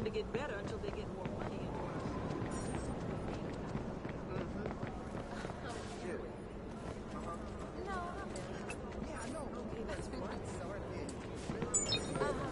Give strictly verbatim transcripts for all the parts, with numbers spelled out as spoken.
to get better until they get more money into our Mm-hmm. Yeah. Uh-huh. No, not really. Yeah, I know. Okay, that's what? Sort of. Yeah. Uh-huh.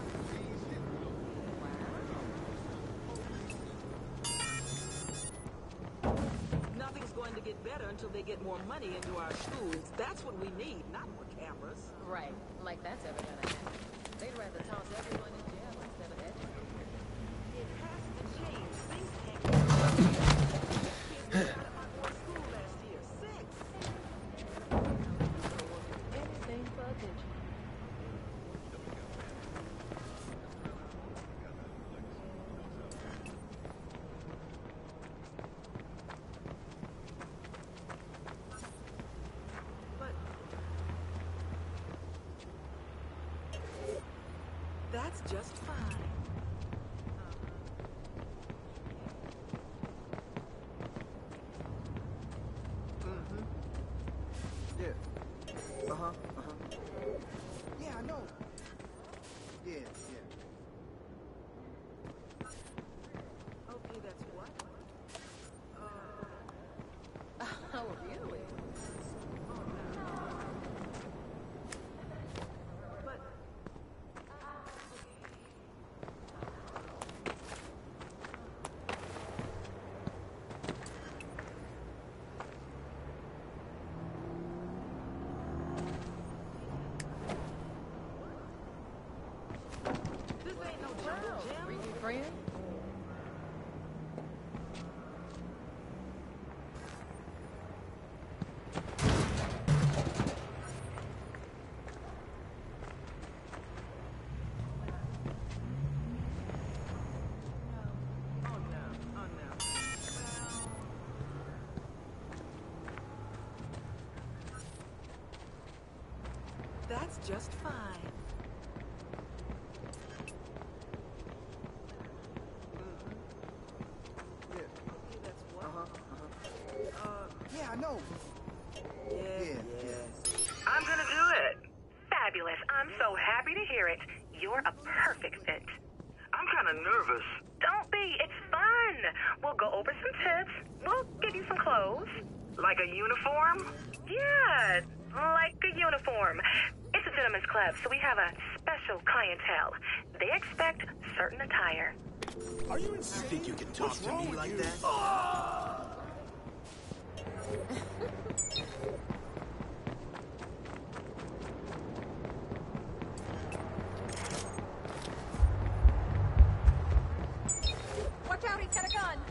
Nothing's going to get better until they get more money into our schools. That's what we need, not more cameras. Right. Like that's ever gonna happen. They'd rather toss everyone in jail instead of educating. It has to change. Things can't go on. Kids got out of my boy's school last year. Six. Anything for attention. But that's just fine. Mm-hmm. Yeah. Uh-huh. Uh-huh. Yeah, I know. Yeah, yeah. Okay, that's what? Uh, Oh, really? but this ain't no jungle Wow. gym. Bring your friend? Oh no, oh no. Well, that's just fine. Yeah. Okay, that's what? Uh-huh. Uh-huh. Uh, Yeah, I know. yeah, Yeah, yes. I'm gonna do it. Fabulous. I'm so happy to hear it. You're a perfect fit. I'm kind of nervous. Don't be. It's fun. We'll go over some tips. We'll give you some clothes. Like a uniform? Yeah, like a uniform. It's a gentleman's club, so we have a special clientele. They expect certain attire. Are you insane? You think you can talk What's to wrong me with like you? that? Watch out, he's got a gun!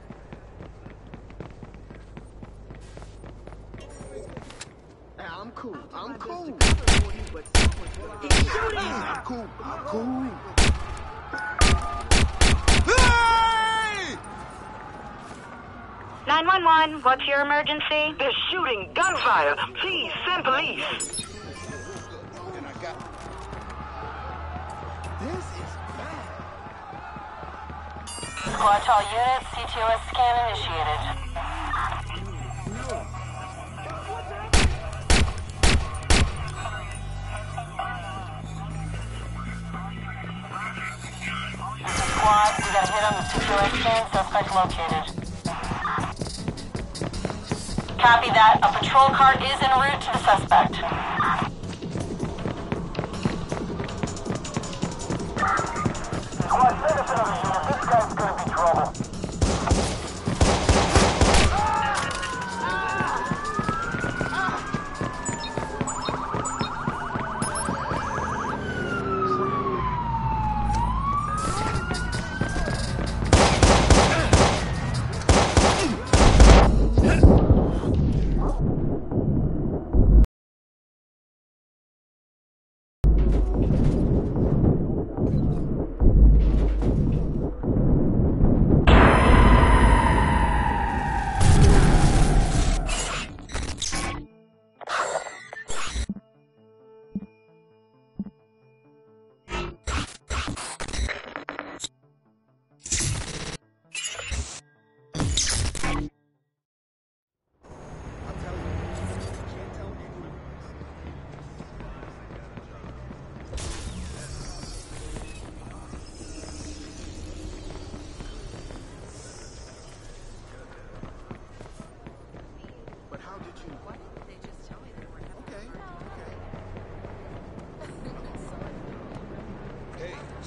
Nah, I'm cool. I'm cool. He's shooting! I'm cool. I'm cool. nine one one, what's your emergency? They're shooting! Gunfire! Please, send police! And I got... This is bad. Squad to all units, C T O S scan initiated. This is squad, we got a hit on the C T O S scan, suspect located. Copy that, a patrol car is en route to the suspect. Squad, send us another unit. This guy's gonna be trouble.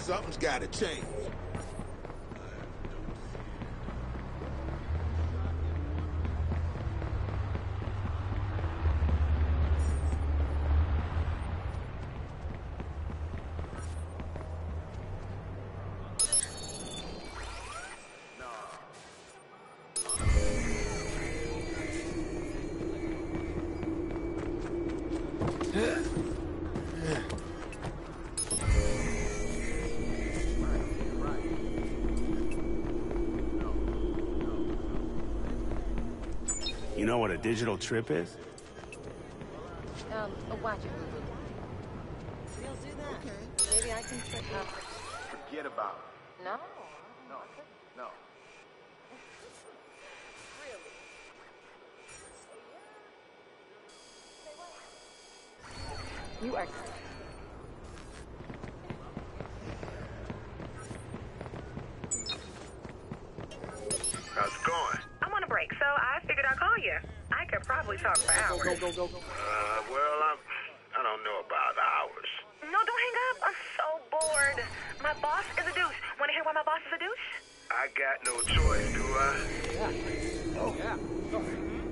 Something's gotta change. You know what a digital trip is? Um, watch it, boo-boo. We'll do that. Okay. Maybe I can set up. Forget about it. No. No. No. You are. How's it going? I'm on a break, so I figured I'd call you. I could probably talk for hours. Go, go, go, go. Uh, well, I'm... I don't know about hours. No, don't hang up. I'm so bored. My boss is a douche. Want to hear why my boss is a douche? I got no choice, do I? Oh, yeah. Go.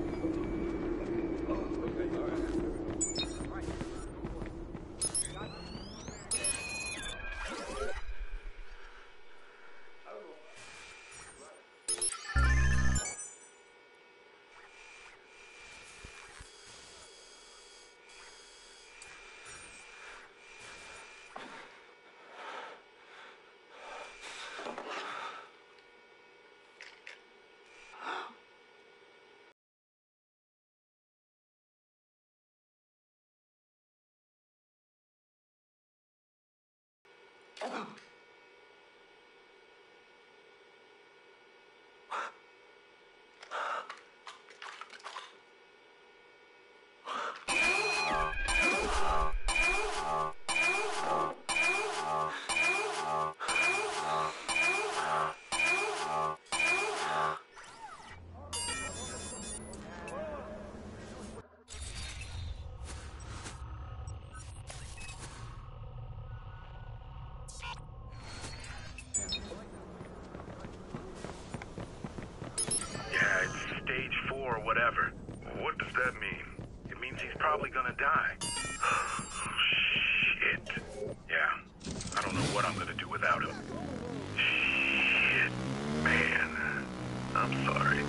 Yeah, it's stage four or whatever. What does that mean? It means he's probably gonna die. Shit. Yeah, I don't know what I'm gonna do without him. Shit, man. I'm sorry.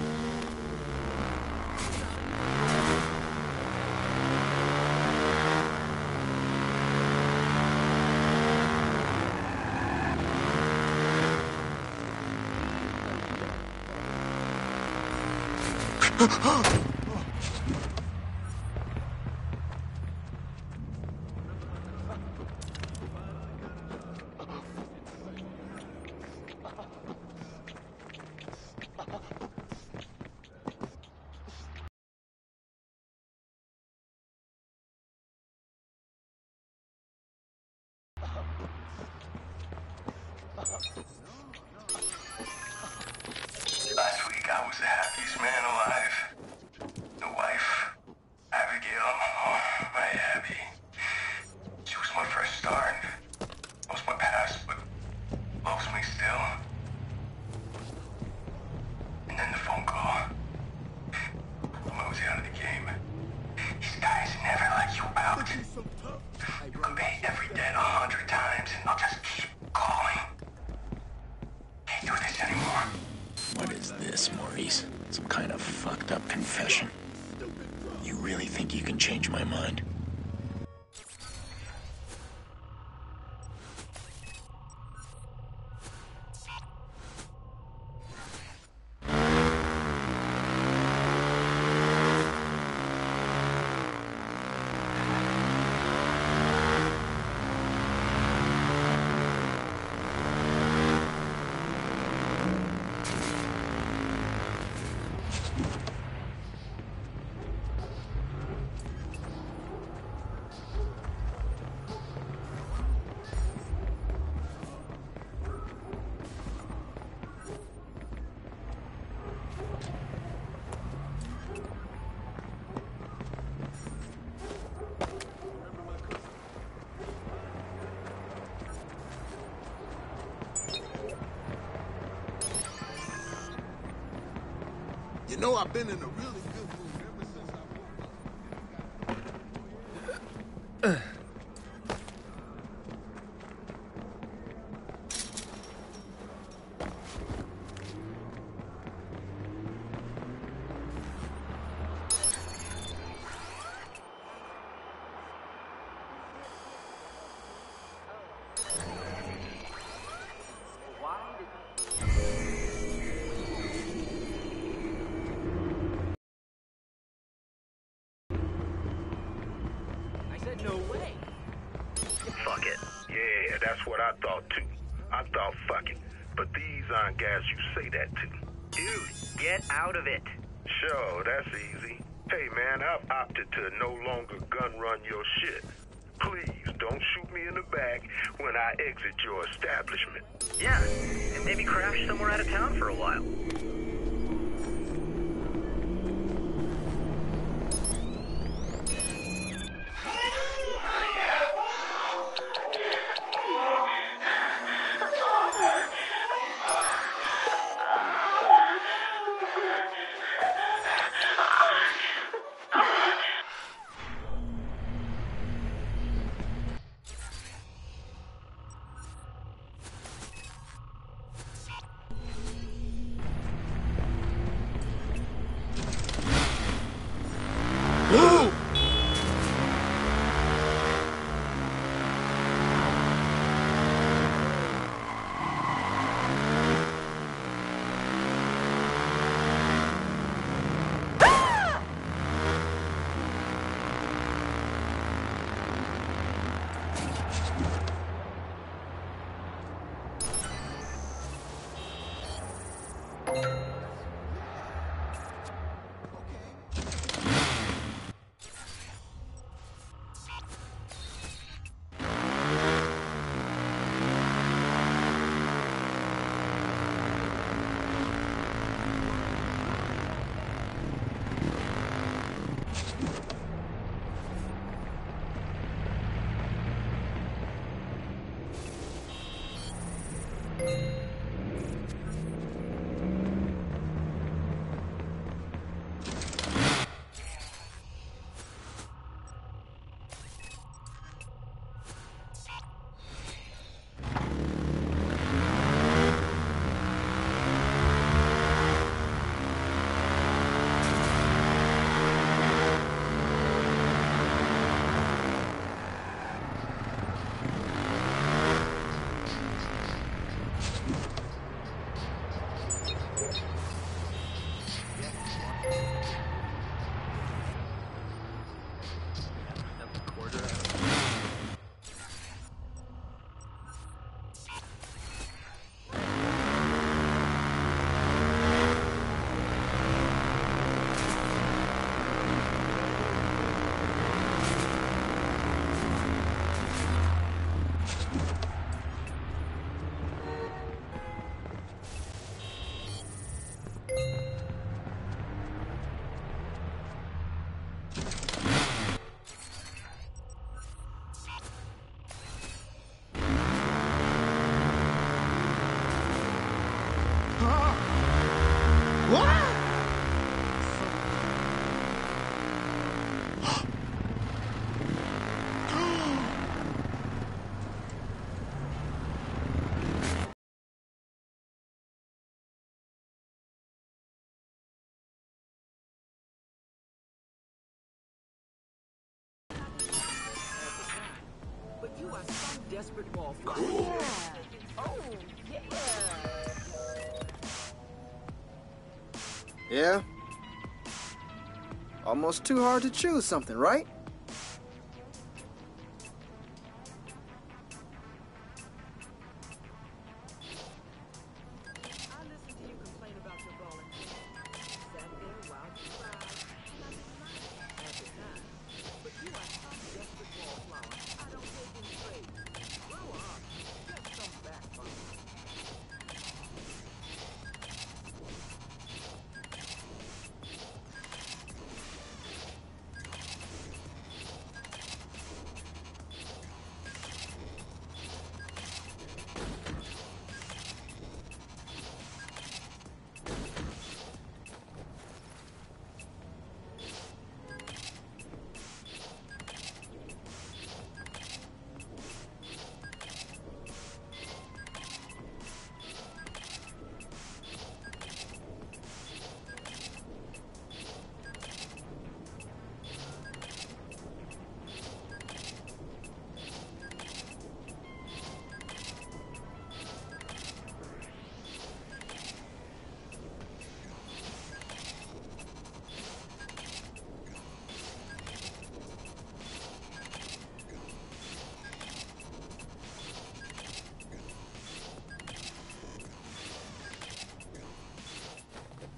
Last week I was the happiest man alive. The wife, Abigail, oh, my Abby. She was my first start. Lost my past, but loves me still. And then the phone call. I was out of the game. These guys never let you out. You can pay every debt a hundred times and they'll just keep calling. Can't do this anymore. What is this, Maurice? Some kind of fucked up confession? You really think you can change my mind? know I've been in a really good mood ever since I woke up. No way. Fuck it. Yeah, that's what I thought too. I thought fuck it. But these aren't guys you say that to. Dude, get out of it. Sure, that's easy. Hey man, I've opted to no longer gun run your shit. Please don't shoot me in the back when I exit your establishment. Yeah, and maybe crash somewhere out of town for a while. You are some desperate wallflower. Oh, yeah. Yeah? Almost too hard to choose something, right?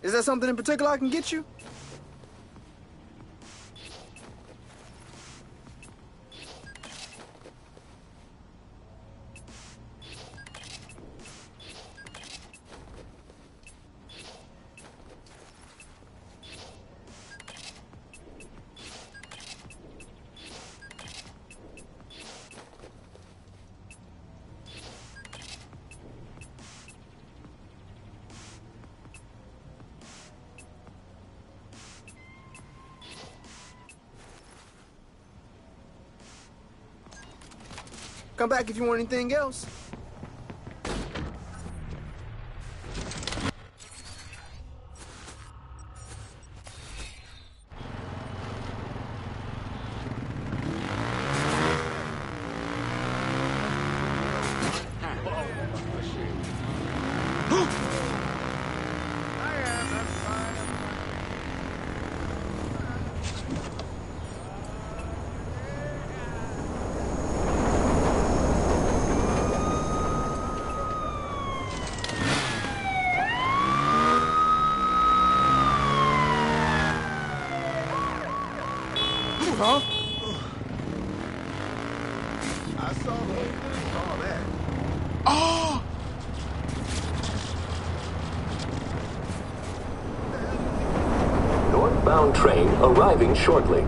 Is there something in particular I can get you? Come back if you want anything else. Huh? I saw the whole thing, all that. Oh! Northbound train arriving shortly.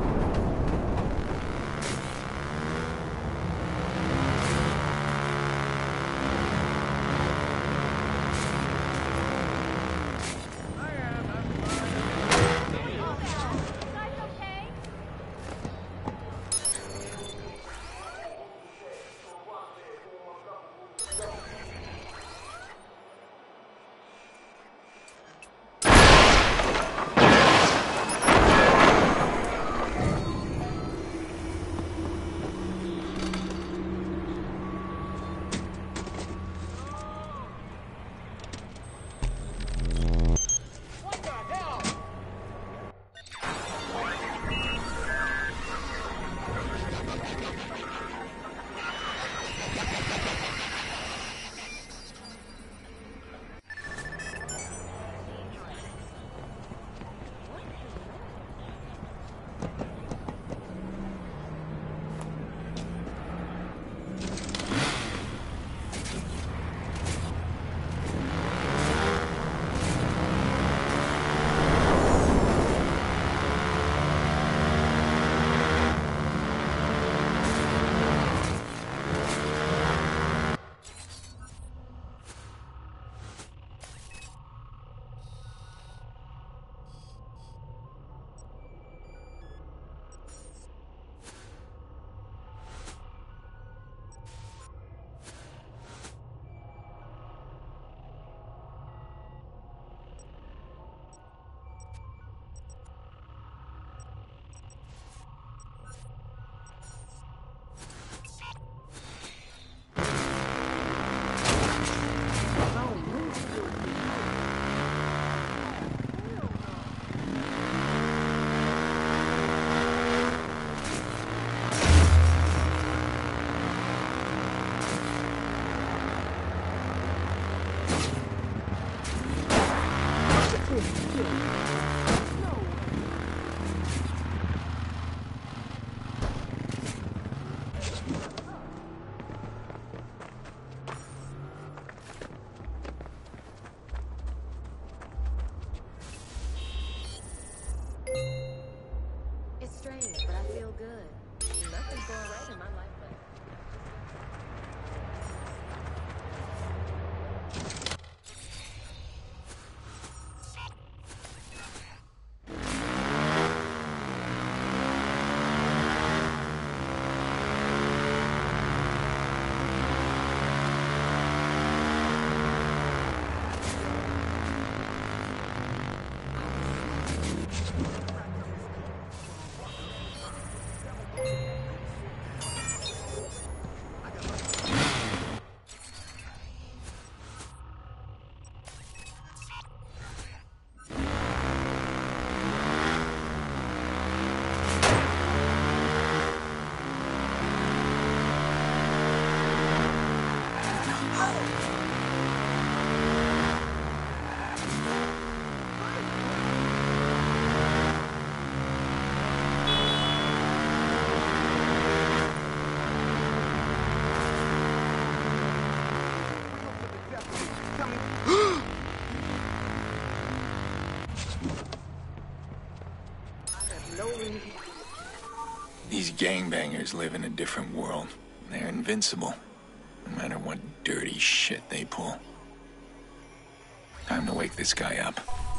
It's strange, but I feel good. Nothing's going right in my life, but... no reason. These gangbangers live in a different world. They're invincible, no matter what dirty shit they pull. Time to wake this guy up.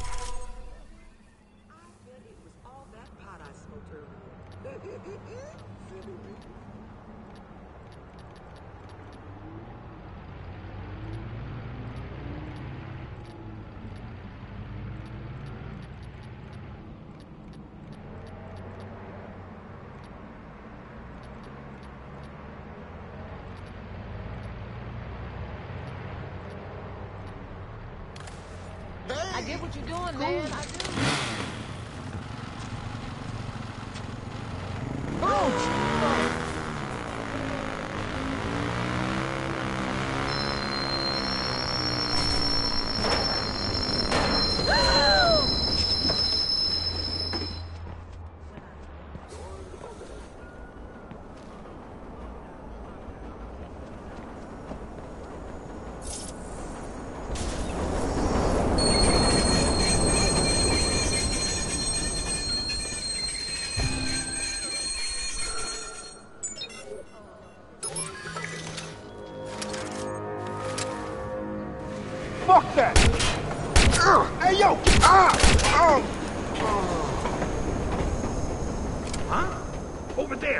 I get what you're doing, man. I do. Fuck that! Uh, hey, yo! Ah! Oh! Huh? Over there.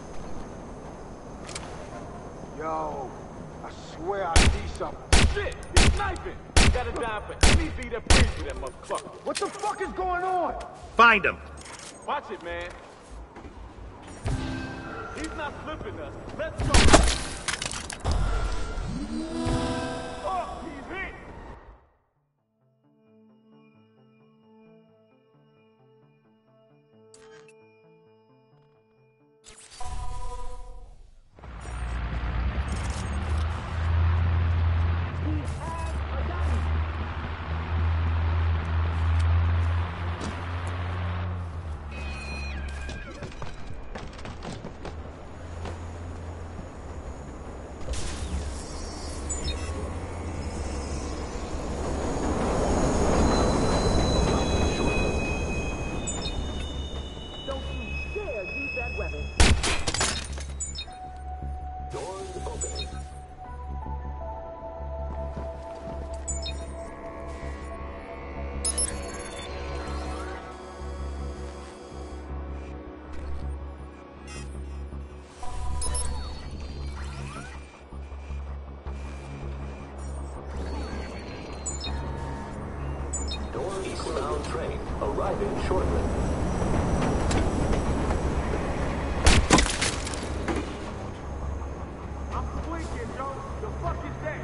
Yo, I swear I see something. Shit! He's sniping! You gotta die for anything that brings you that motherfucker. What the fuck is going on? Find him. Watch it, man. He's not flipping us. Let's go. Oh, he's hit. Eastbound train arriving shortly. I'm blinking, yo. The fuck is that?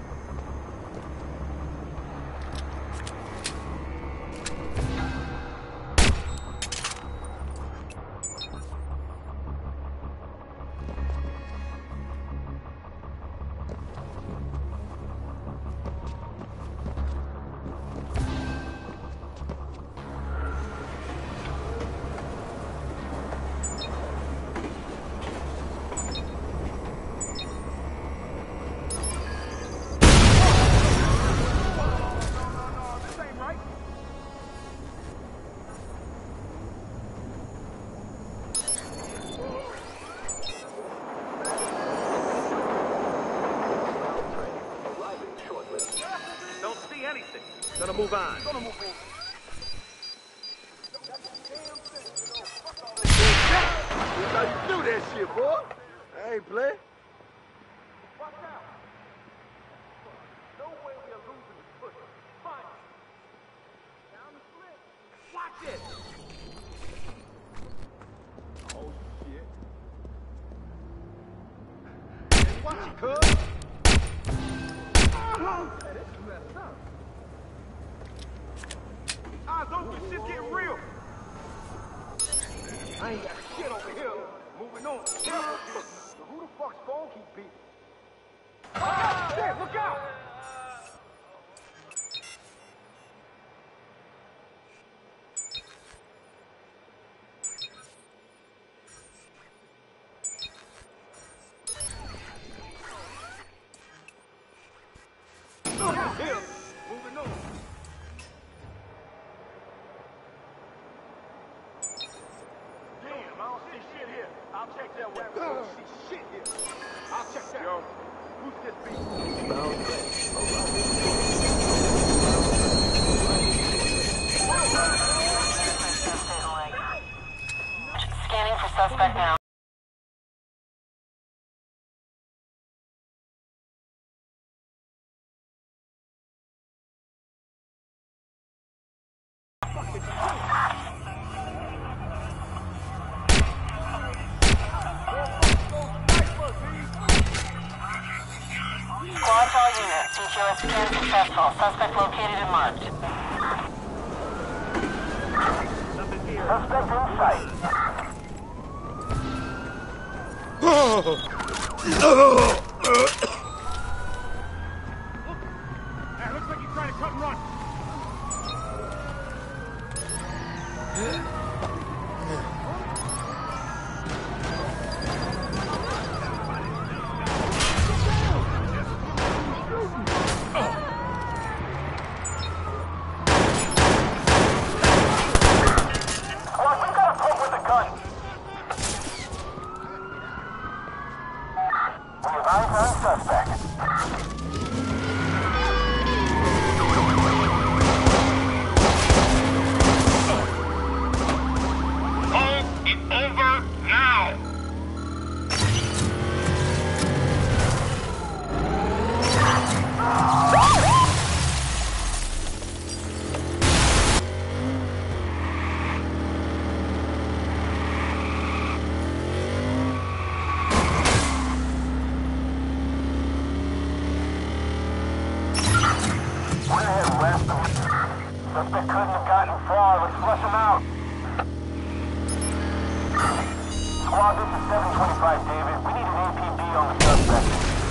Gonna move on. Gonna move on. That's how you do that shit, boy. I ain't play. Watch out. No way we are losing this push. Fine. Down the slip. Watch it. Oh, shit. Watch it, cuz. Hey, this is messed up. Eyes open, shit's getting real. I ain't got shit over here. Moving on. So who the fuck's phone keep beeping? Ah, shit, look out! Here, moving on. I'll check that weapon. I don't see shit here. I'll check that. Yo, who's this beat? Bound train arriving. Scanning for suspect now. Squad to all units. C T O S scan successful. Suspect located and marked. Suspect in sight. Hey, looks like he's trying to cut and run. Suspect couldn't have gotten far. Let's flush him out. Squad, this is seven twenty-five, David. We need an A P B on the suspect.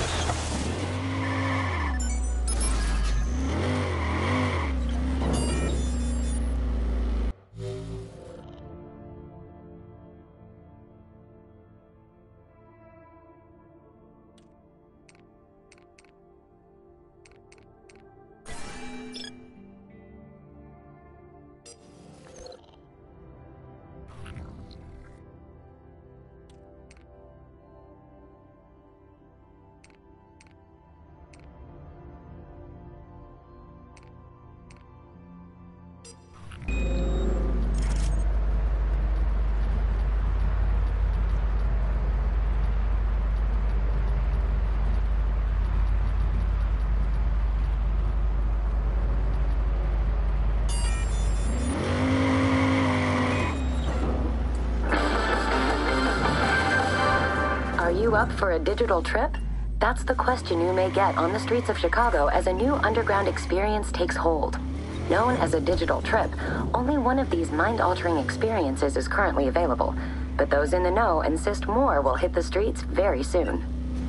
Are you up for a digital trip? That's the question you may get on the streets of Chicago as a new underground experience takes hold. Known as a digital trip, only one of these mind-altering experiences is currently available, but those in the know insist more will hit the streets very soon.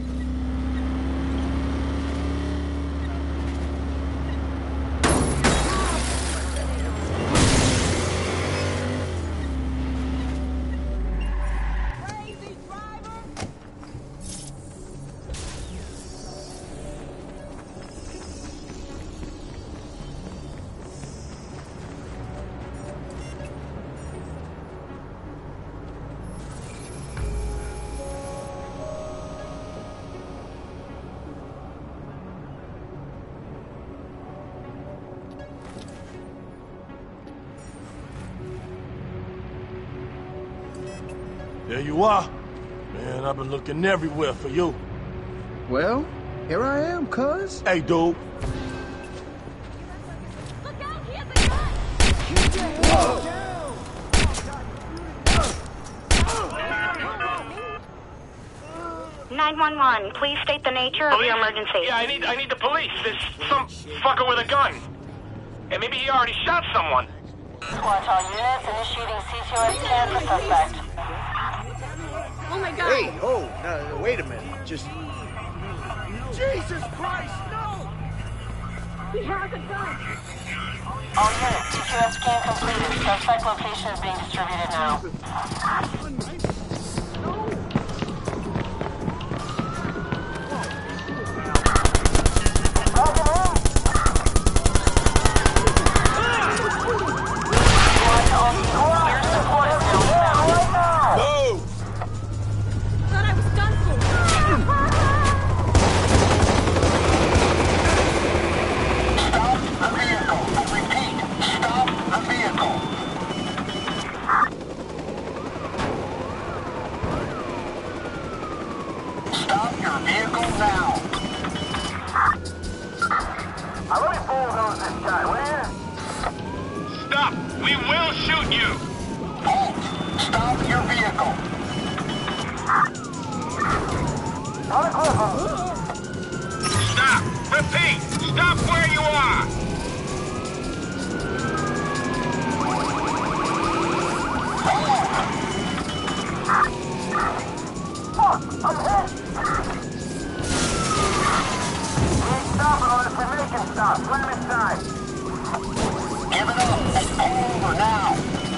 There you are. Man, I've been looking everywhere for you. Well, here I am, cuz. Hey, dude. Look out, he has a gun! nine one one, please state the nature of your emergency. Yeah, I need I need the police. There's some fucker with a gun. And maybe he already shot someone. Squad to all units, initiating C T O S scan for suspect. Oh my god! Hey, oh, no, wait a minute. Just... Jesus Christ, no! He has a gun! All units, C T O S scan completed. Suspect location is being distributed now. Stop! Repeat! Stop where you are! Fuck! I'm hit! We ain't stopping unless we make him stop. Slam inside. Give it up and pull over now.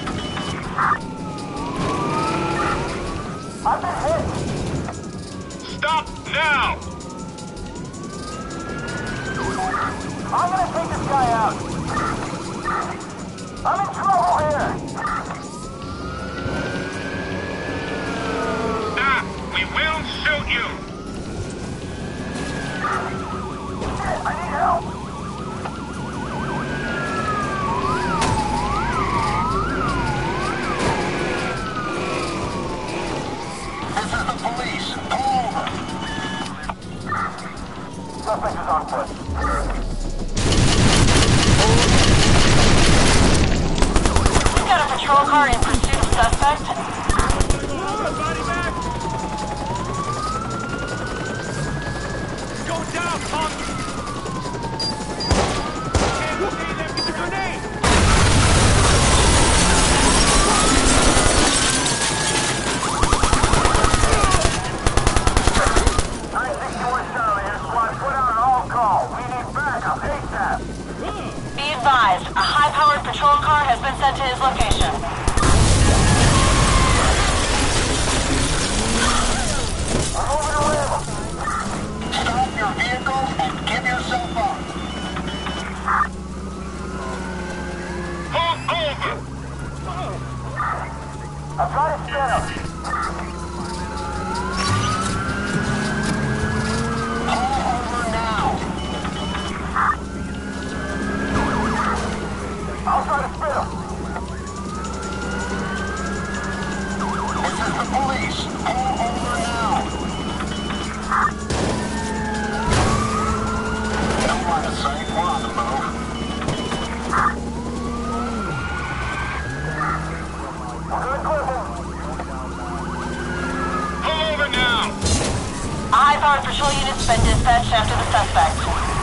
I've been hit! Stop now! I'm gonna take this guy out. I'm in trouble here. Stop! We will shoot you! Shit, I need help. This is the police. Pull over. Suspect is on foot. We've got a patrol car in pursuit of suspect. Body back! Go down, punk! Can't locate them, get the grenade! nine sixty-one Charlie, your squad put out an all-call. We need backup, ASAP. Be advised, a high-powered patrol car has been sent to his location. I'm moving away with him. Stop your vehicle and give yourself up. Pull over! I'll try to spin him. Pull over now. I'll try to spin him. This is the police. Pull over now. No line of sight. We're on the move. Good clipping. Pull over now! A high-powered patrol unit's been dispatched after the suspect.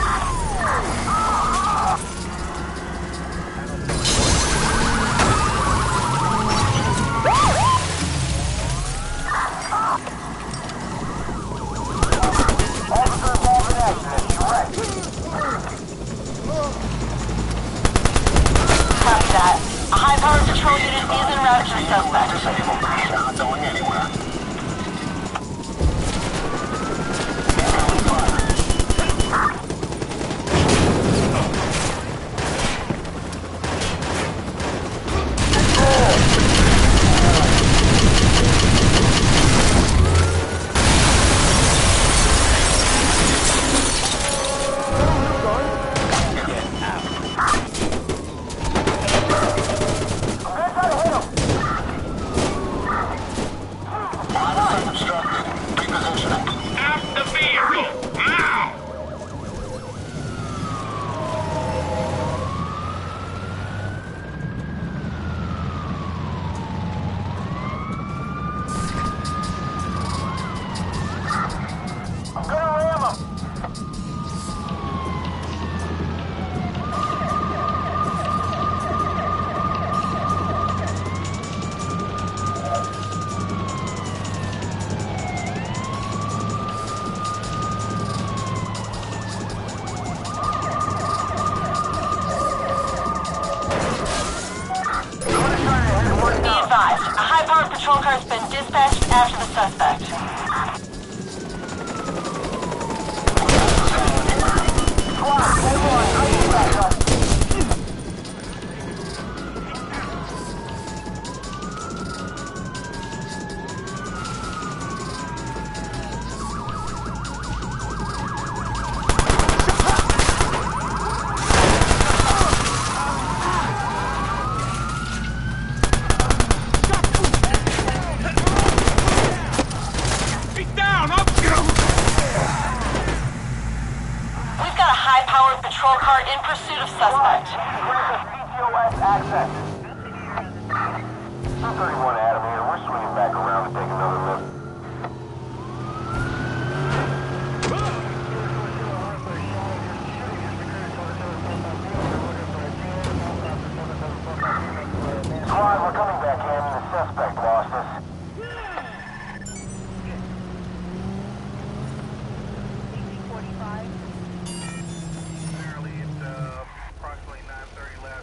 Officer involved in accident. Direct. Copy that. A high-powered patrol unit is en route to the suspect. Disabled. He's not going anywhere. patrol car has been dispatched after the suspect. Patrol car in pursuit of suspect. Access. two thirty-one Adam here. We're swinging back around to take another look. lost us. Apparently it's uh, approximately nine thirty left.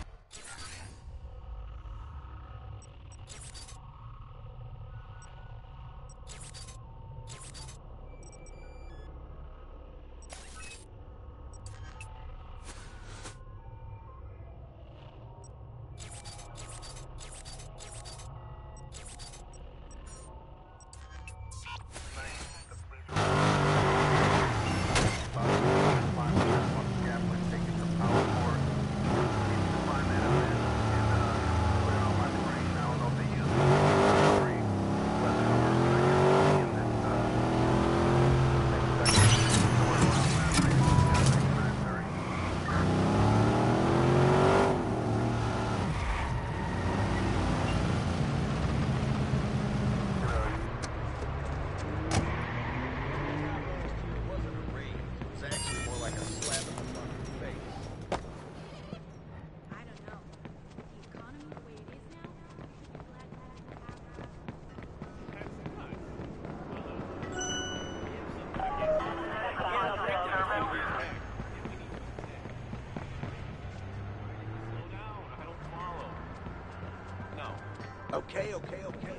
Okay, okay, okay.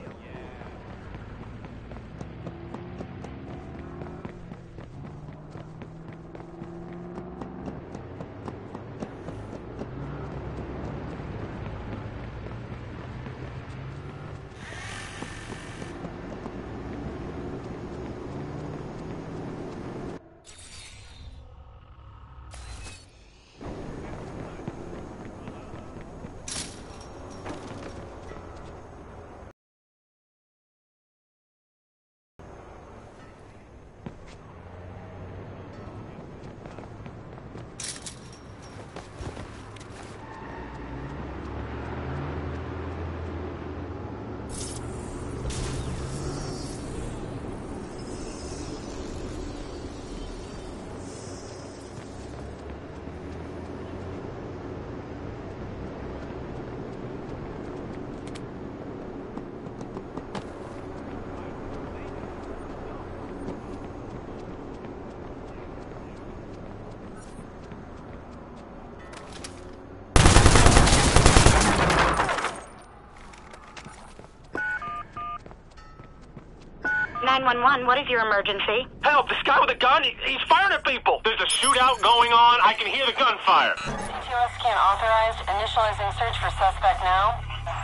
nine one one, what is your emergency? Help, this guy with a gun, he, he's firing at people. There's a shootout going on. I can hear the gunfire. C T O S scan authorized. Initializing search for suspect now.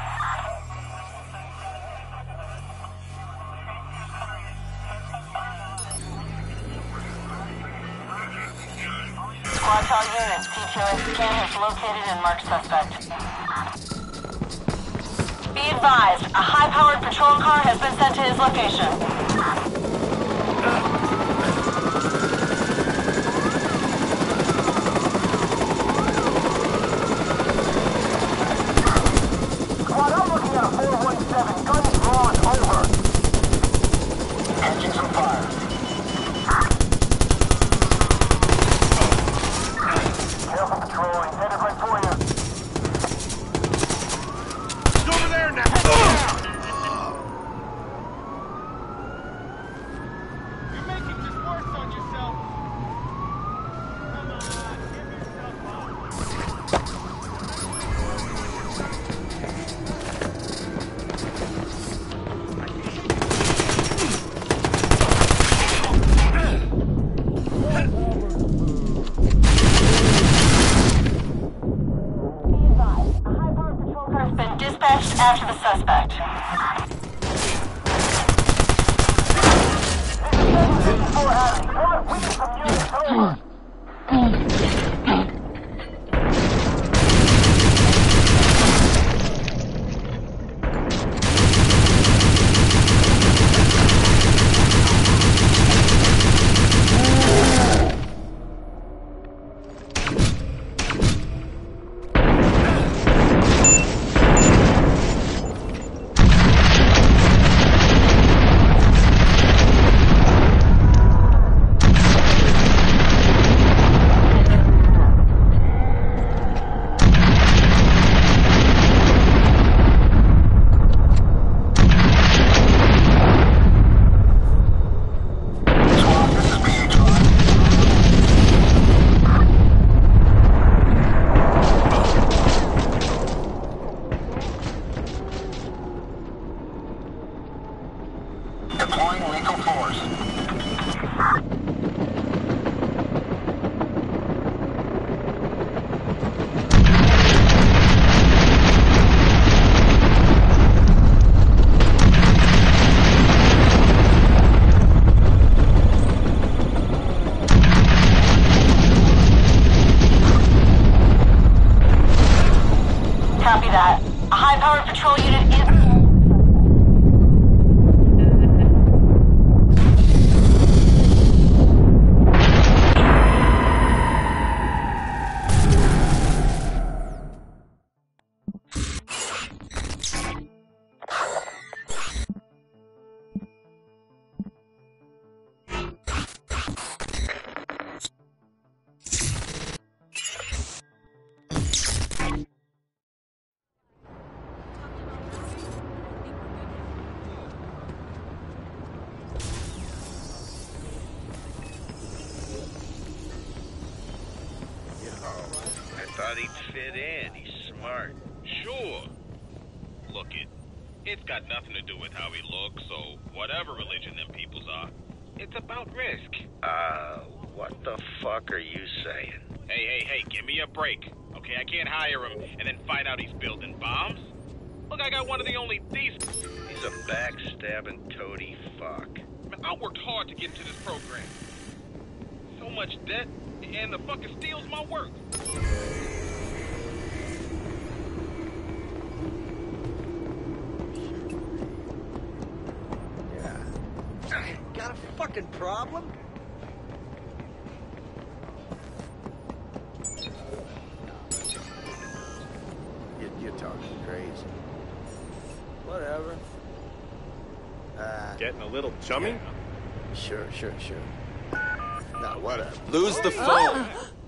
Squad all units. C T O S scan has located and marked suspect. Be advised, a high-powered patrol car has been sent to his location. Squad, I'm looking at a four one seven. Guns drawn, over. Catching some fire. Careful patrolling, headed right for you. He's over there now! two floors. Copy that. A high-powered patrol unit is... Thought he'd fit in. He's smart. Sure. Look it. It's got nothing to do with how he looks, or whatever religion them peoples are. It's about risk. Uh, what the fuck are you saying? Hey, hey, hey, give me a break. Okay, I can't hire him and then find out he's building bombs. Look, I got one of the only decent... He's a backstabbing toady fuck. Man, I worked hard to get into this program. So much debt, and the fucker steals my work. Got a fucking problem? You're, you're talking crazy. Whatever. Uh, Getting a little chummy? Yeah. Sure, sure, sure. Nah, whatever. Lose the phone.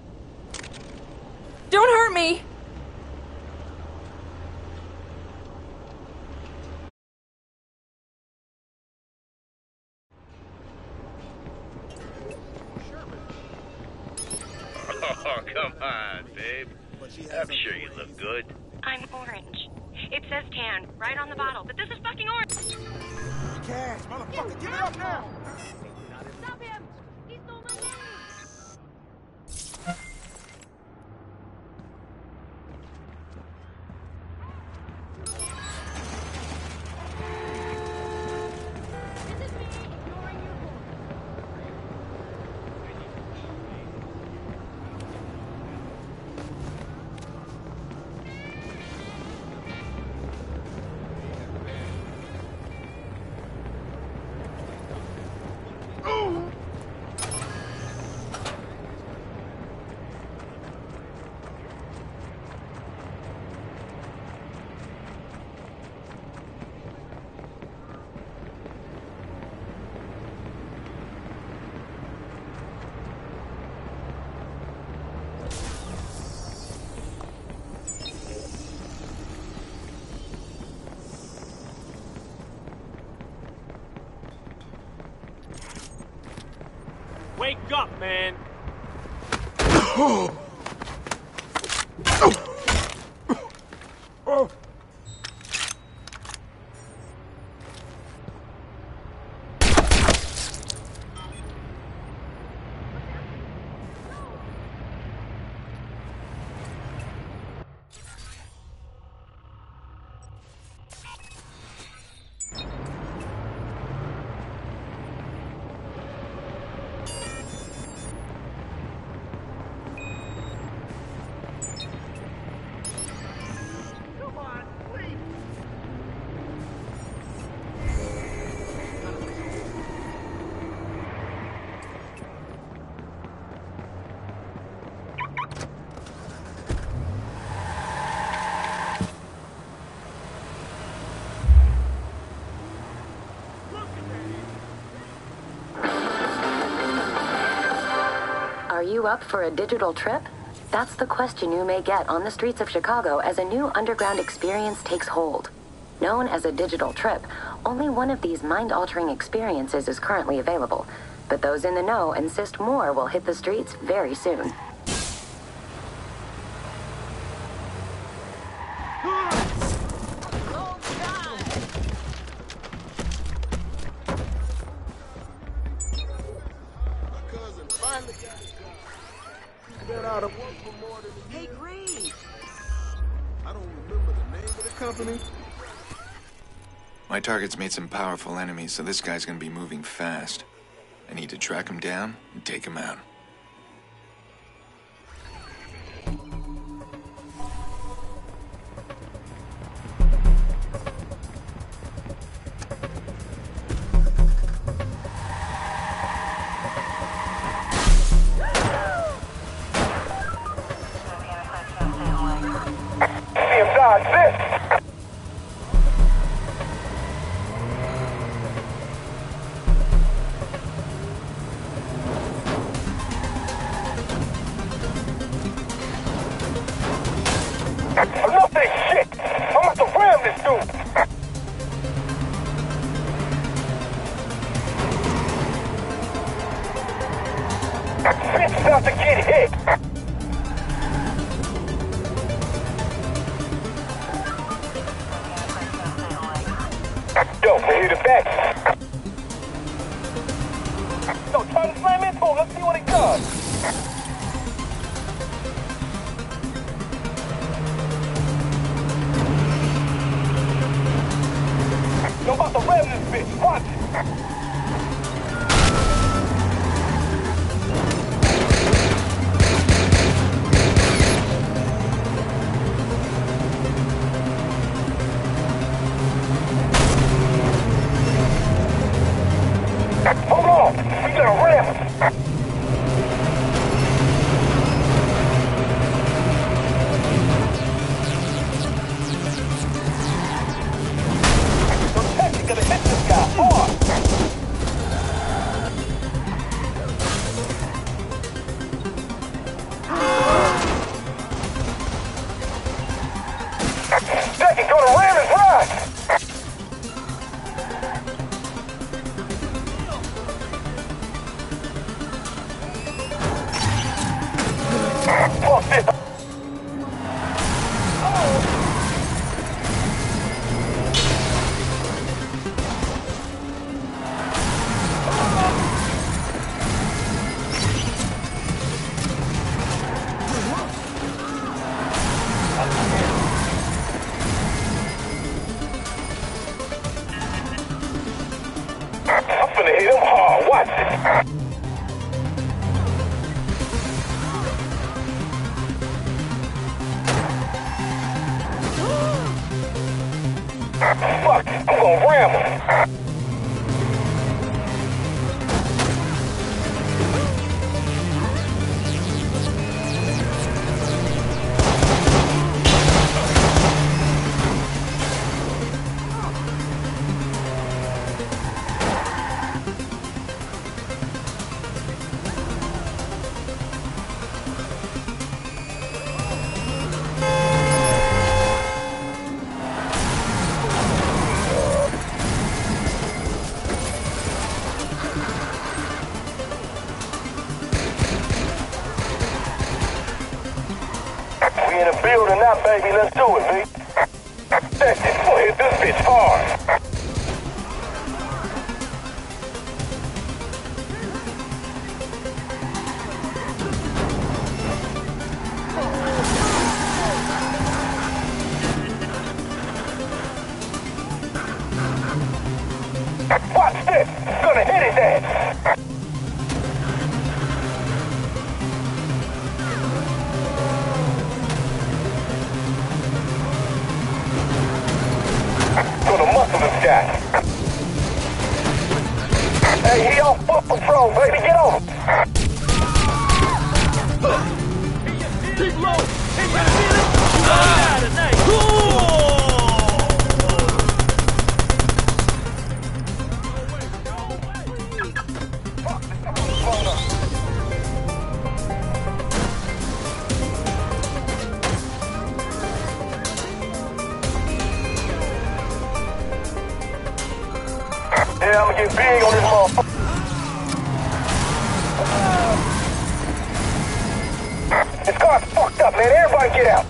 Don't hurt me! Oh, come on, babe. I'm sure you look good. I'm orange. It says tan right on the bottle, but this is fucking orange. Cash, motherfucker, give it up now! Stop him! He stole my name! Wake up, man! Are you up for a digital trip? That's the question you may get on the streets of Chicago as a new underground experience takes hold. Known as a digital trip, only one of these mind-altering experiences is currently available, but those in the know insist more will hit the streets very soon. been out of work for more than a Hey, year. Graves. I don't remember the name of the company. My target's made some powerful enemies, so this guy's gonna be moving fast. I need to track him down and take him out. See him dodge this. Enough that shit! I'm about to ram this dude! Bitch about to get hit! Yo, we hit it back. Yo, try to slam into him. Let's see what he does. Yo, I'm about to ram this bitch. Watch it. Hold on! We got a ram! Protect, you gotta hit this guy hard! Second, gonna ram his ride! Fuck this! I'm finna hit him hard, watch it! Fuck, I'm gonna ram him. We in the building now, baby. Let's do it, V. That's it. We'll hit this bitch hard. Watch this. It's gonna hit his ass. Gonna muscle this guy. Hey, he on foot patrol, baby. Get on him. Keep low. Hey, you feel it? You gonna die tonight. Yeah, I'm gonna get big on this motherfucker. This car's fucked up, man. Everybody get out.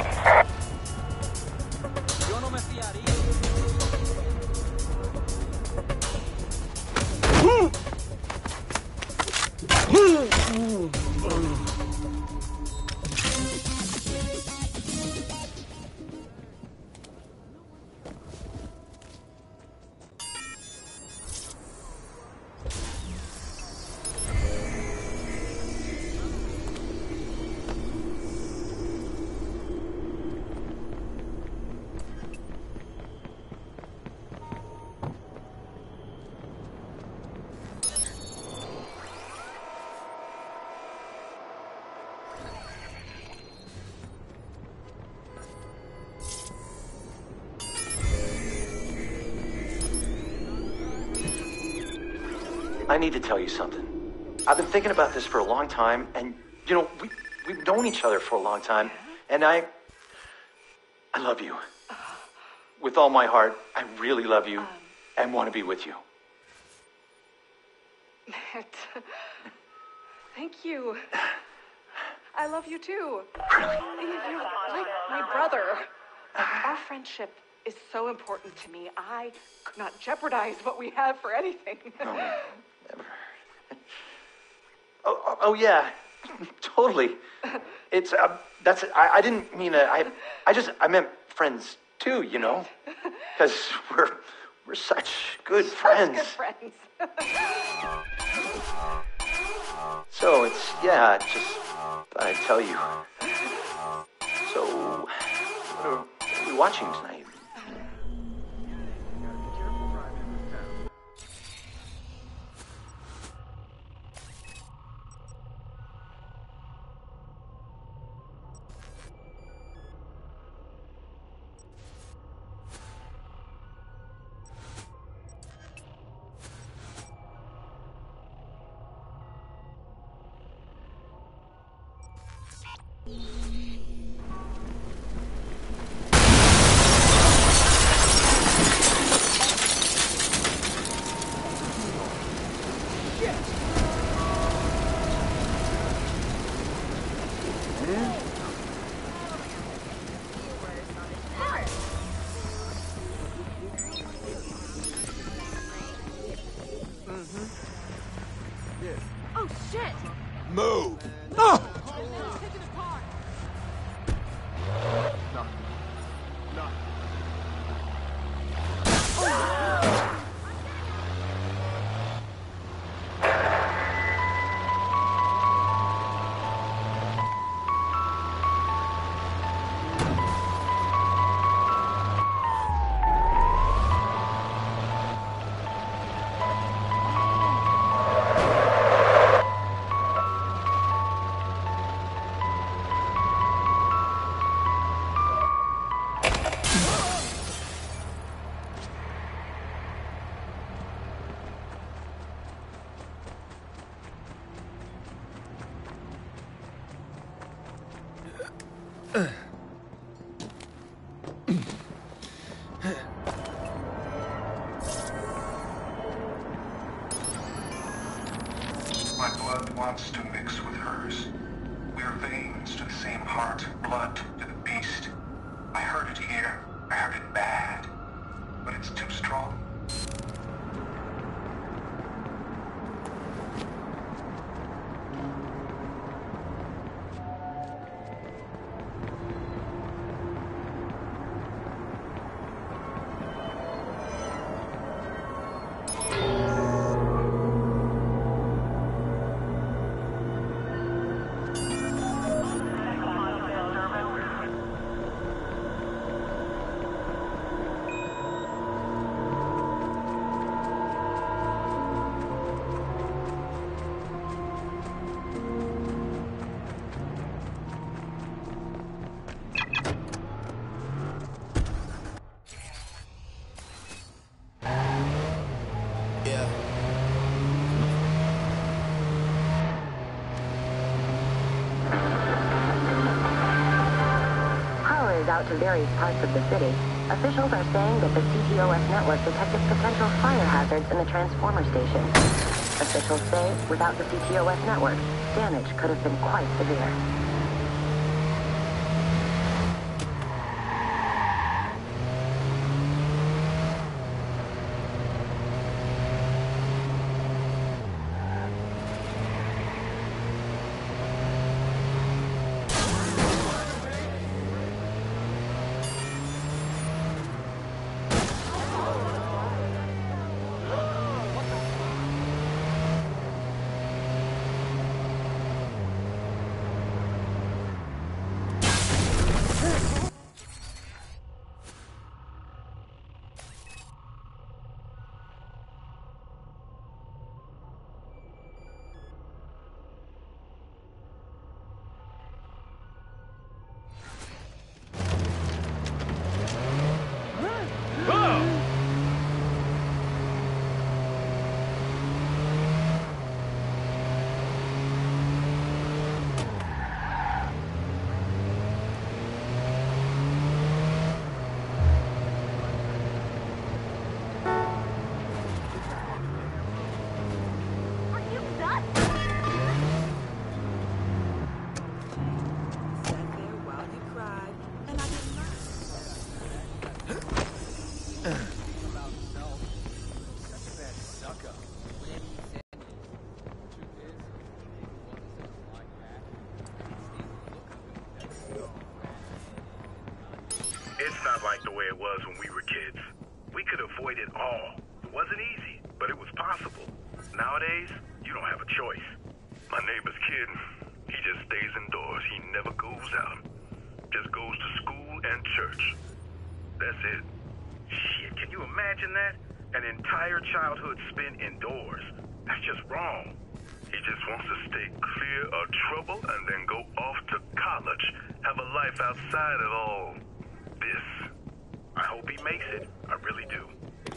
I need to tell you something. I've been thinking about this for a long time, and, you know, we, we've known each other for a long time, and I... I love you. With all my heart, I really love you, and want to be with you. Matt, thank you. I love you too. Really? You're like my brother. Our friendship is so important to me. I could not jeopardize what we have for anything. No, never. Oh, oh, oh yeah, totally. It's uh, that's I, I didn't mean uh, I I just I meant friends too, you know, because we're we're such good friends. Such good friends. So it's yeah, just thought I'd tell you. So what are, what are we watching tonight? Oh shit! Move! No! My blood wants to mix with hers. We're veins to the same heart, blood to the beast. I heard it here. I heard it bad. But it's too strong. Out to various parts of the city, officials are saying that the C T O S network detected potential fire hazards in the transformer station. Officials say without the C T O S network, damage could have been quite severe. was when we were kids. We could avoid it all. It wasn't easy, but it was possible. Nowadays, you don't have a choice. My neighbor's kid, he just stays indoors. He never goes out. Just goes to school and church. That's it. Shit, can you imagine that? An entire childhood spent indoors. That's just wrong. He just wants to stay clear of trouble and then go off to college. Have a life outside of all this. I hope he makes it. I really do.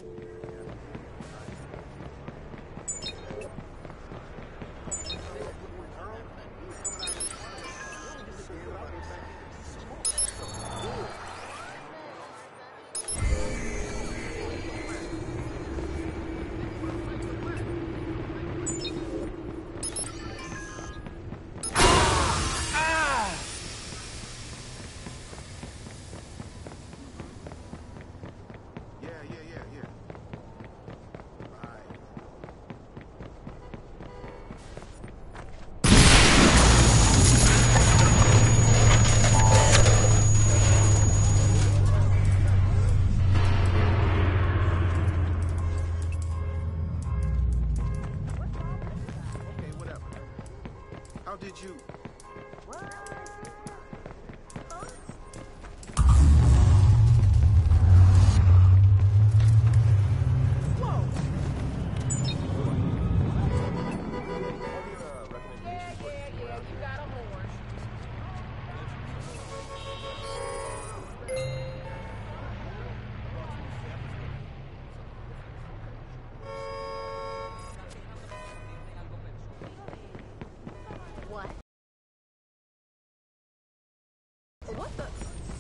How did you? What the?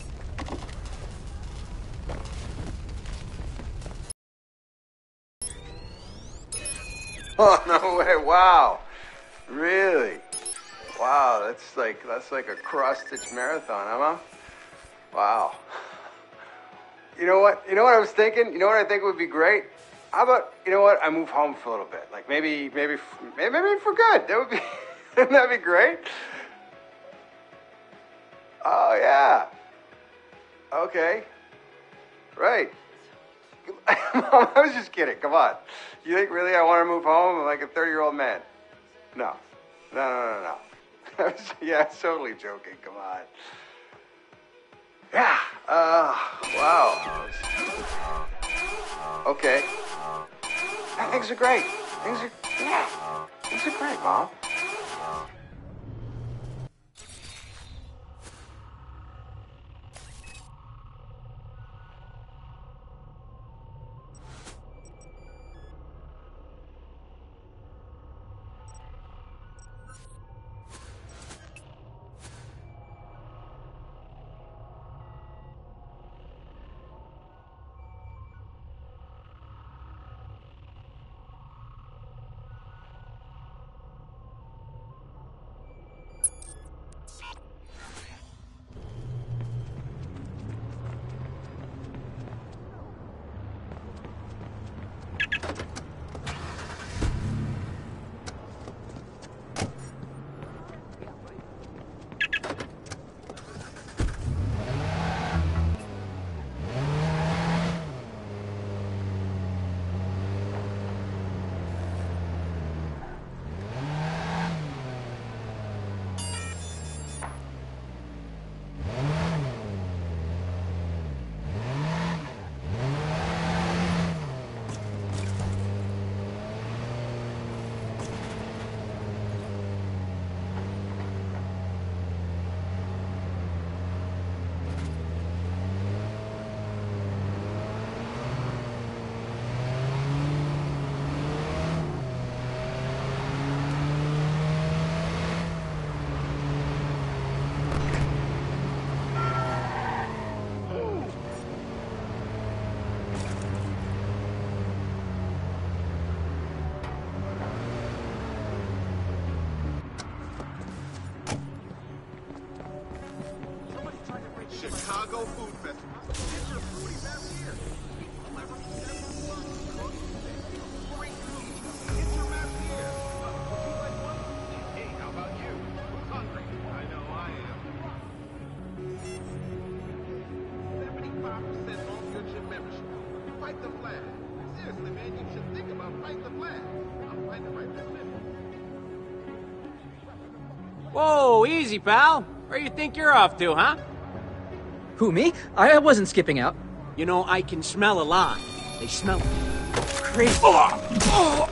Oh, no way. Wow. Really? Wow, that's like that's like a cross-stitch marathon, huh? Wow. You know what? You know what I was thinking? You know what I think would be great? How about, you know what? I move home for a little bit. Like maybe maybe maybe, maybe for good. That would be wouldn't that be great? Oh, yeah. Okay. Right. Mom, I was just kidding. Come on. You think really I want to move home? I'm like a thirty-year-old man. No. No, no, no, no. Yeah, I was totally joking. Come on. Yeah. Uh, wow. Okay. Yeah, things are great. Things are, yeah. Things are great, Mom. Chicago Food Festival. Get your foodie back here. Great food. Get your map here. Would you like one? Hey, how about you? Who's hungry? I know I am. seventy-five percent off your Whoa, easy, pal. Where you think you're off to, huh? Who, me? I, I wasn't skipping out. You know, I can smell a lie. They smell crazy. Oh. Oh.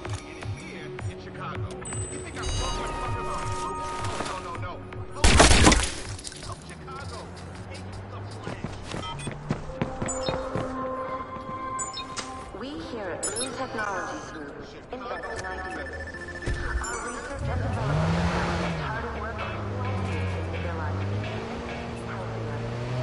We here at Blue Technologies Group invest in ideas. Our research and development is hard at work on new ideas to make your life healthier.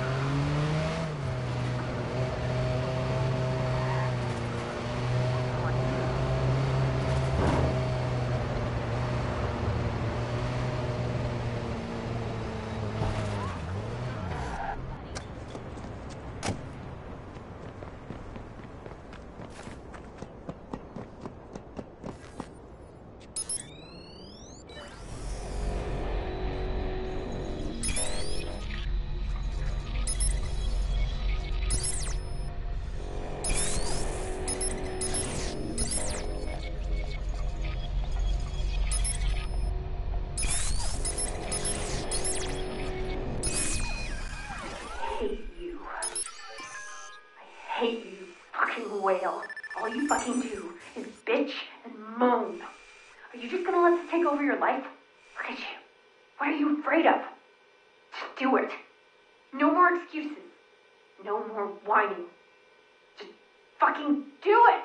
hate you, fucking whale. All you fucking do is bitch and moan. Are you just gonna let this take over your life? Look at you. What are you afraid of? Just do it. No more excuses. No more whining. Just fucking do it!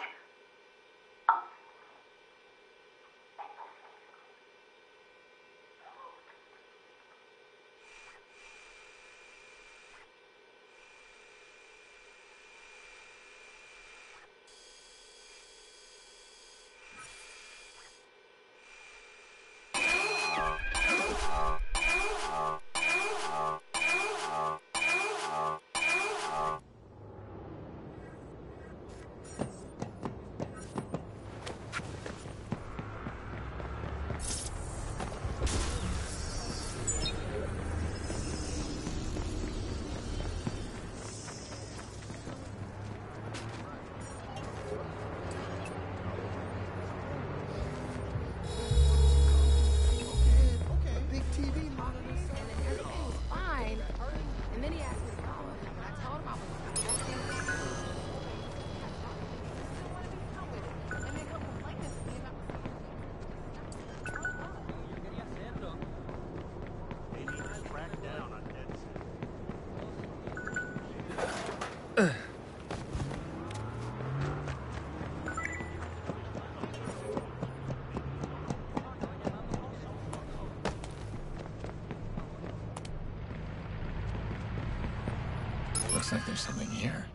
Looks like there's something here.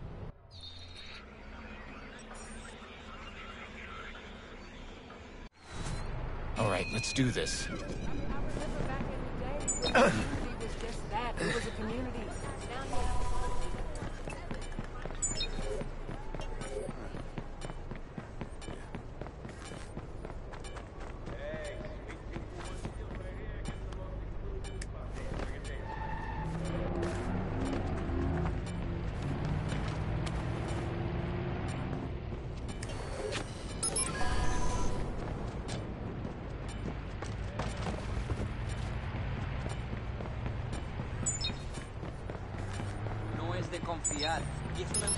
All right, let's do this. Confiar. Y es una...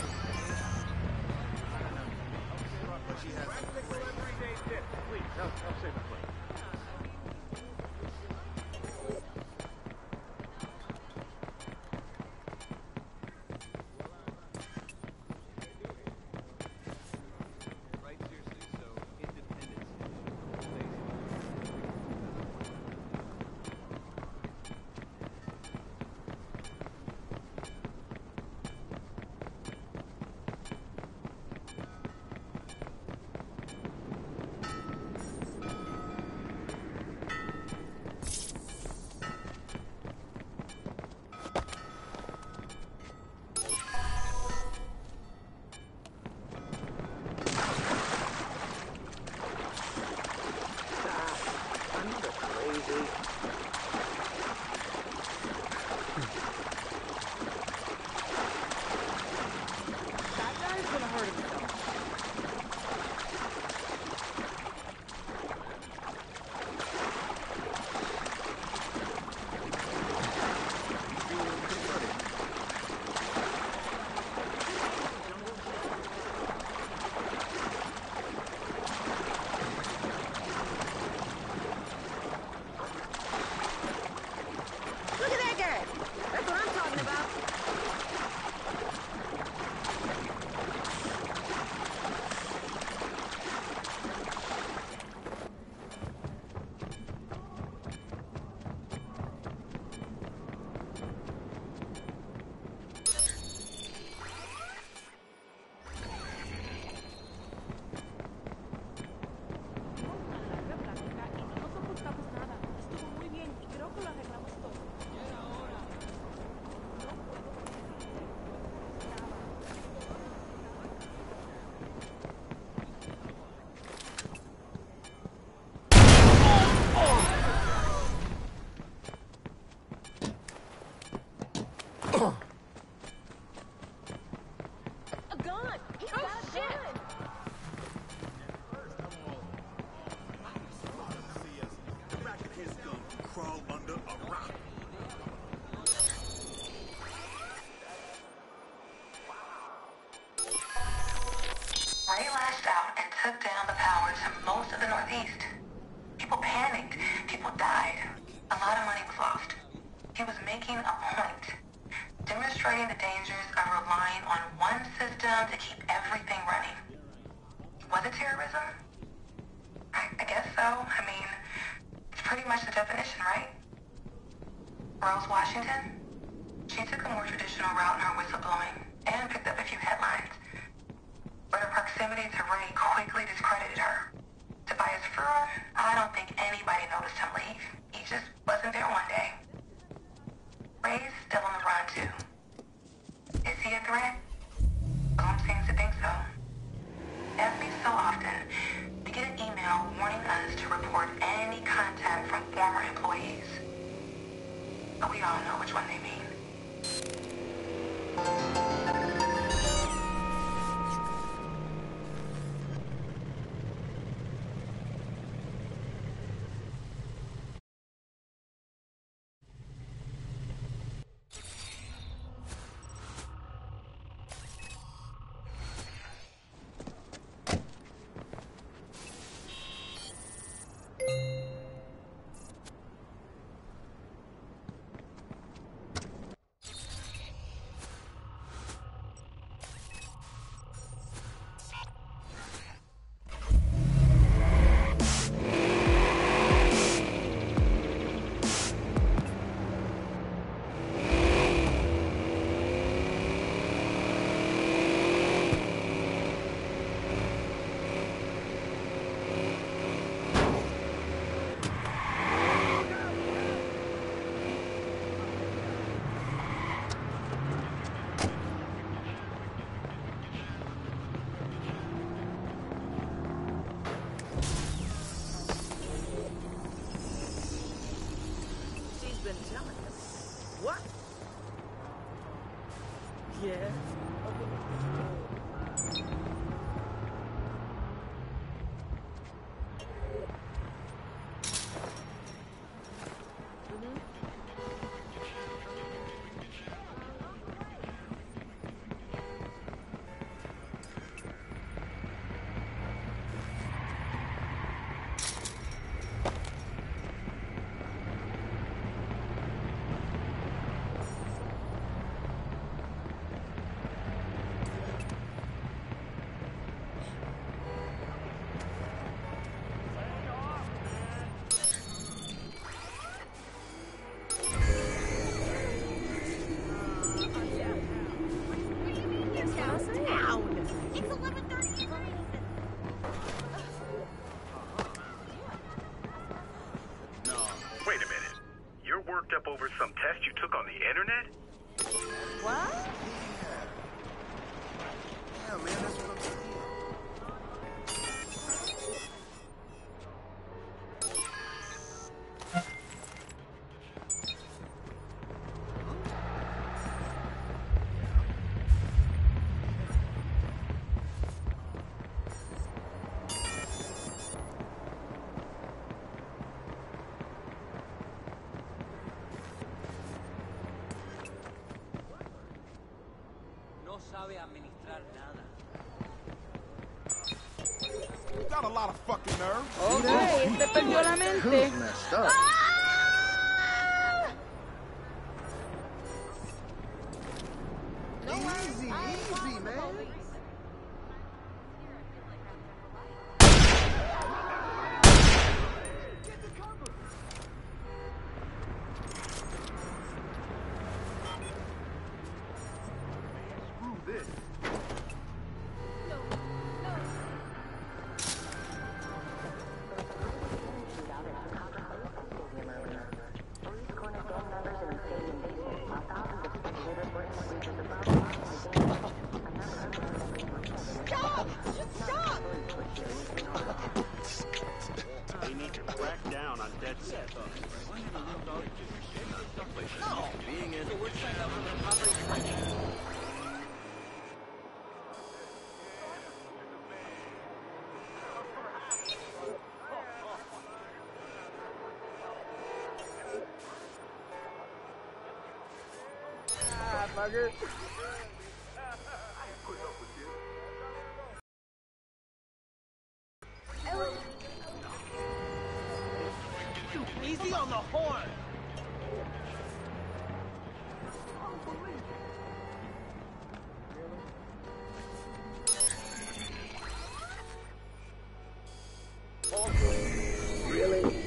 towards most of the Northeast. People panicked. People died. A lot of money was lost. He was making a point, demonstrating the dangers of relying on one system to keep everything running. Was it terrorism? I, I guess so. I mean, it's pretty much the definition, right? Rose Washington? She took a more traditional route in her whistleblowing and picked up a few headlines. But her proximity to Ray quickly discredited her. Tobias Furr, I don't think anybody noticed him leave. He just wasn't there one day. Ray's still on the run, too. Is he a threat? Bloom seems to think so. Every so often, we get an email warning us to report any contact from former employees. But we all know which one they mean. Up over some test you took on the internet? What? Yeah, man, that's what I'm saying. Got a lot of fucking nerve. Okay, este perdió la mente. Easy, easy, man. Screw this. They need to crack down on dead set. No, being in. Ah, bugger. Hey, Easy on the horn. Really?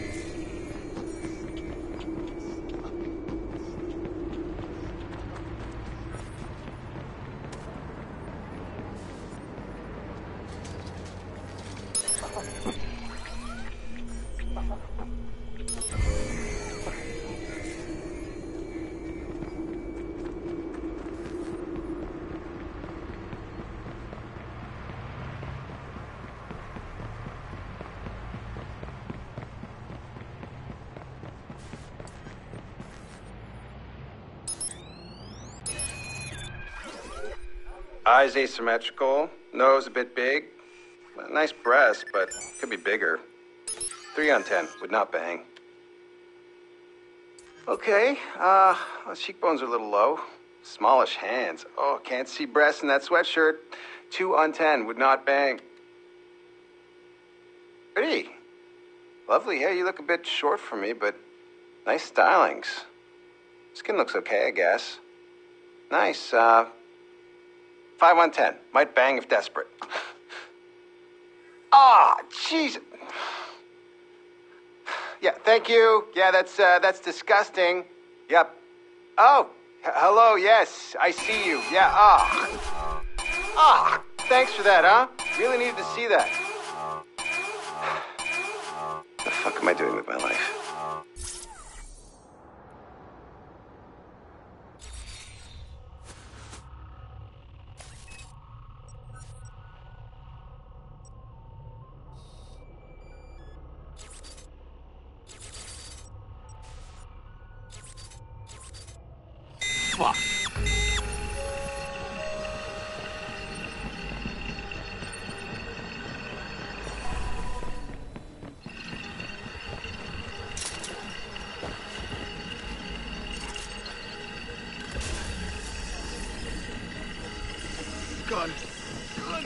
Eyes asymmetrical, nose a bit big. Nice breast, but could be bigger. Three on ten, would not bang. Okay, uh, well, cheekbones are a little low. Smallish hands. Oh, can't see breasts in that sweatshirt. Two on ten, would not bang. Pretty. Lovely hair, you look a bit short for me, but nice stylings. Skin looks okay, I guess. Nice, uh, five on ten. Might bang if desperate. Ah, oh, jeez. Yeah, thank you. Yeah, that's, uh, that's disgusting. Yep. Oh, h- hello, yes, I see you. Yeah, ah. Oh. Ah, oh, thanks for that, huh? Really needed to see that. What the fuck am I doing with my life? Fuck. Gun. Gun.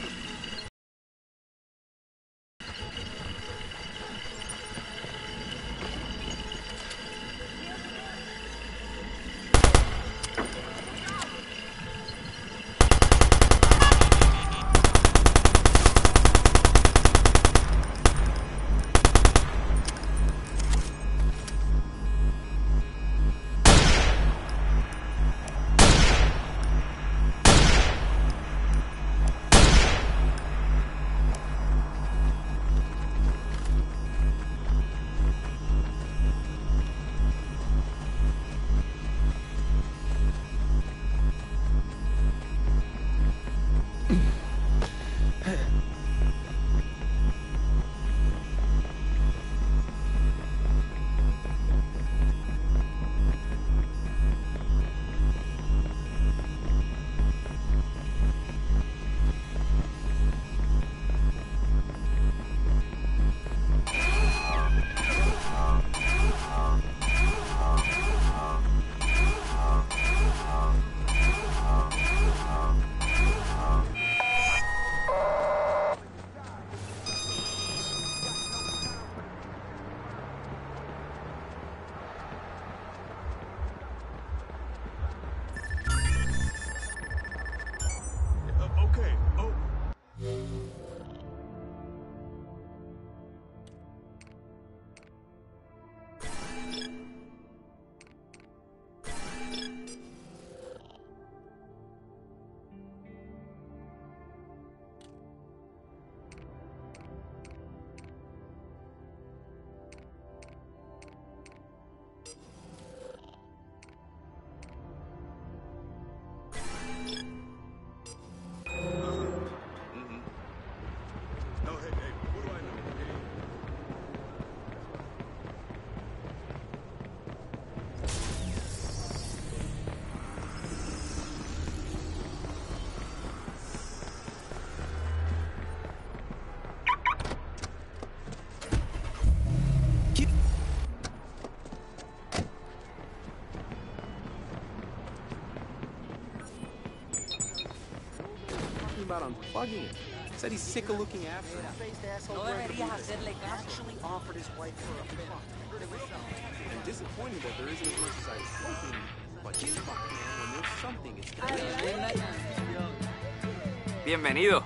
About unplugging it. It's Said he's sick of looking after him. No deberías hacerle caso. Actually offered his wife for a fuck. I'm disappointed that there isn't as much as I was hoping, but you fuck, man, when there's something, it's Bienvenido.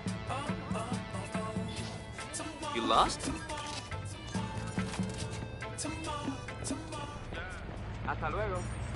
You lost? Hasta luego.